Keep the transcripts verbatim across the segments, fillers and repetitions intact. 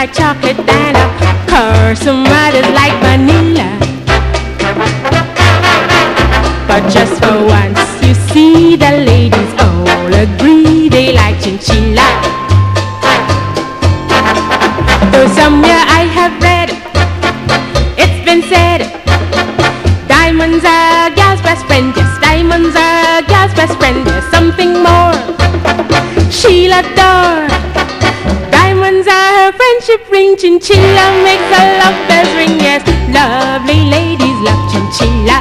like chocolate and of course some others like vanilla. But just for once you see the ladies all agree they like chinchilla. Though somewhere I have read, it's been said, diamonds are a gal's best friend. Yes, diamonds are a gal's best friend. There's something more she'll adore. Diamonds are her friendship ring. Chinchilla makes her love bells ring. Yes, lovely ladies love chinchilla.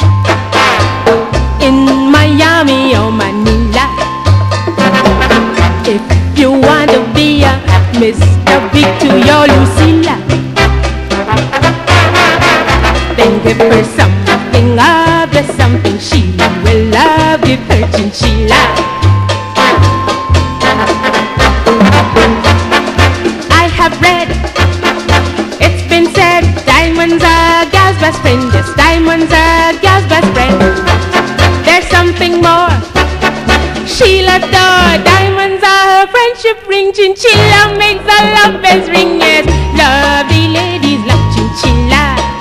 In Miami or Manila, if you want to be a Mister Big to your Lucilla, then give her something of the something she will love. Give her chinchilla. I have read, it's been said, diamonds are a gal's best friend. Yes, diamonds are a gal's best friend. There's something more she'll adore. Diamonds are her friendship ring. Chinchilla makes the love bells ring. Yes, lovely ladies love chinchilla.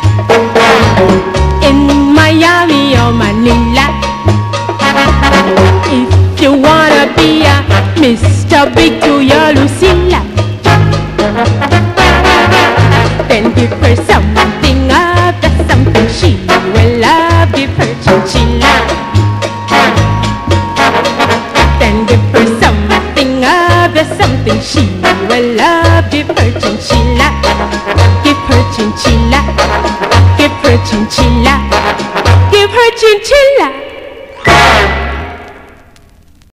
In Miami or Manila, if you wanna be a Mister Big to your Lucilla, then give her something of the something she will love. Give her chinchilla. Then give her something of the something she will love. Give her chinchilla. Give her chinchilla. Give her chinchilla. Give her chinchilla.